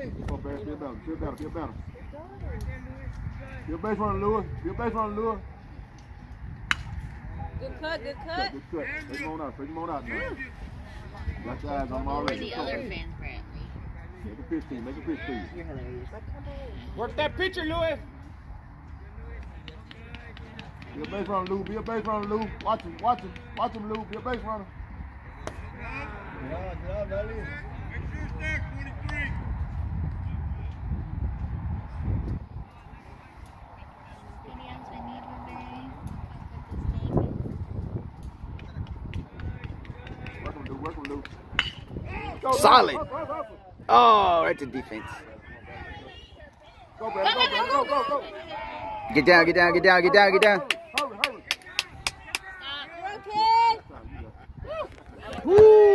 Go back, be better. Be a base runner, Lewis. Good cut. Good cut. Take him on out now. Got your eyes on him already. Where the other fans, Bradley? Make a pitch to you. You're hilarious. Work that pitcher, Lewis. Be a base runner, Lou. Watch him, Lou. Be a base runner. Good job, buddy. Make sure it's there, 23. Work him, Lou. Solid. Oh, right to defense. Go, Brad. Go. Get down. Hurry. Okay. Woo!